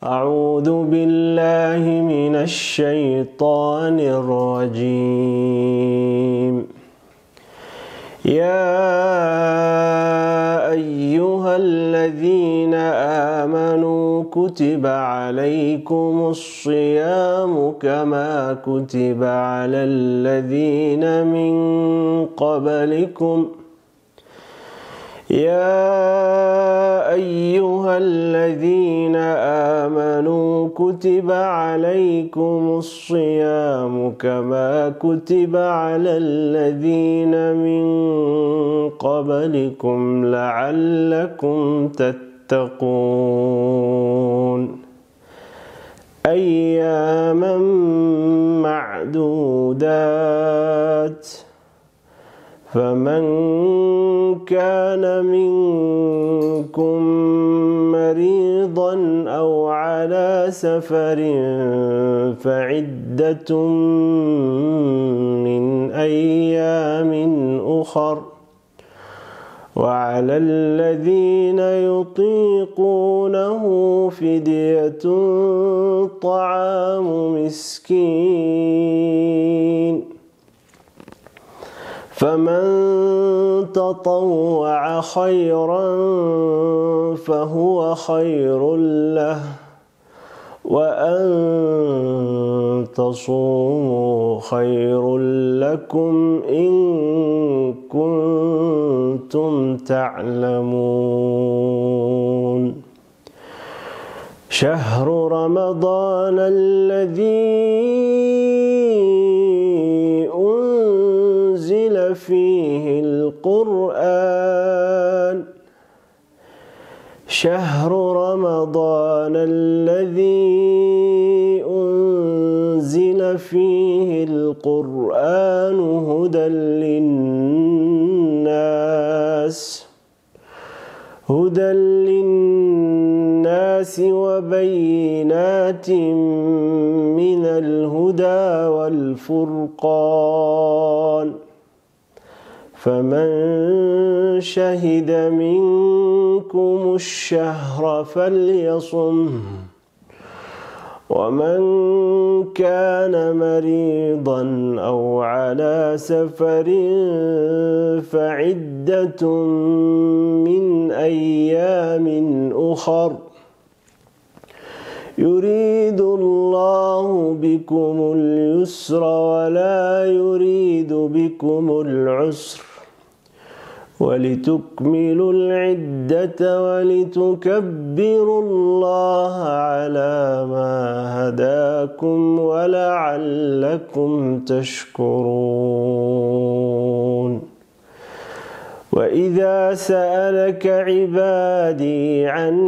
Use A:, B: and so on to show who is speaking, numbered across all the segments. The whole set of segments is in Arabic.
A: أعوذ بالله من الشيطان الرجيم. يا أيها الذين آمنوا كتب عليكم الصيام كما كتب على الذين من قبلكم كتب عليكم الصيام كما كتب على الذين من قبلكم لعلكم تتقون أياما معدودات فمن كان منكم مريضا أو على سفر فعدة من أيام أخر وعلى الذين يطيقونه فدية طعام مسكين فمن تطوع خيرا فهو خير له وأن تصوموا خير لكم إن كنتم تعلمون. شهر رمضان الذي أنزل فيه القرآن شهر رمضان الذي أنزل فيه القرآن هدى للناس وبينات من الهدى والفرقان فمن شهد منكم الشهر فليصمه ومن كان مريضا أو على سفر فعدة من أيام أخر يريد الله بكم اليسر ولا يريد بكم العسر ولتكملوا العدة ولتكبروا الله على ما هداكم ولعلكم تشكرون. وإذا سألك عبادي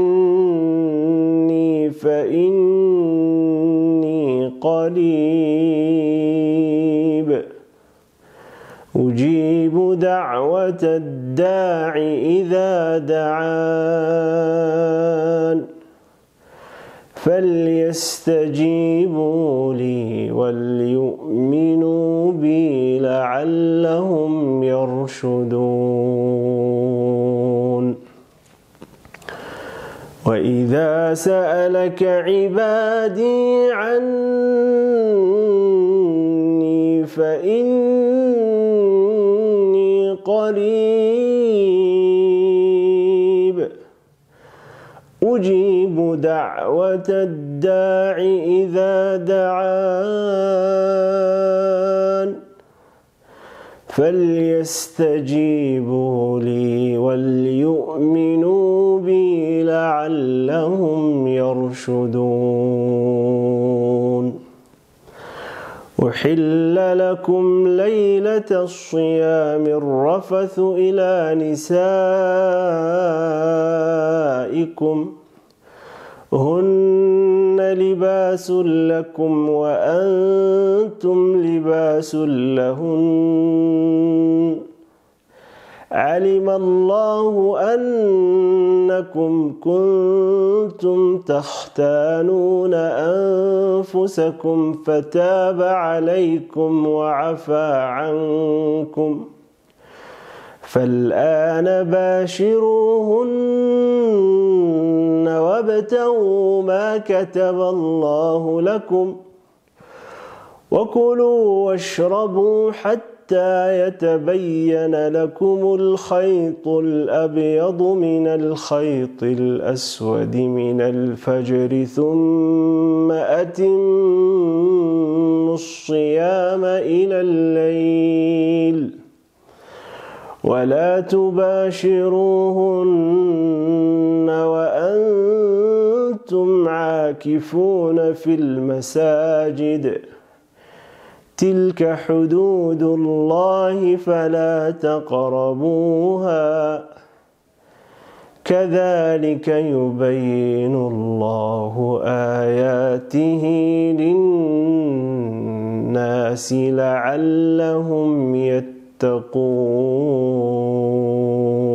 A: عني فإني قريب أجيب دعوة الداع إذا دعان فليستجيبوا لي وليؤمنوا بي لعلهم يرشدون. وإذا سألك عبادي عني فإني قريب أجيب دعوة الداع إذا دعان فليستجيبوا لي وليؤمنوا بي لعلهم يرشدون. أحل لكم ليلة الصيام الرفث إلى نسائكم هن لباس لكم وأنتم لباس لهن علم الله أنكم كنتم تختانون أنفسكم فتاب عليكم وعفى عنكم فالآن باشروهن وابتغوا ما كتب الله لكم وكلوا واشربوا حتى يتبين لكم الخيط الأبيض من الخيط الأسود من الفجر ثم أتموا الصيام إلى الليل ولا تباشروهن وأنتم عاكفون في المساجد تلك حدود الله فلا تقربوها كذلك يبين الله آياته للناس لعلهم يتقون.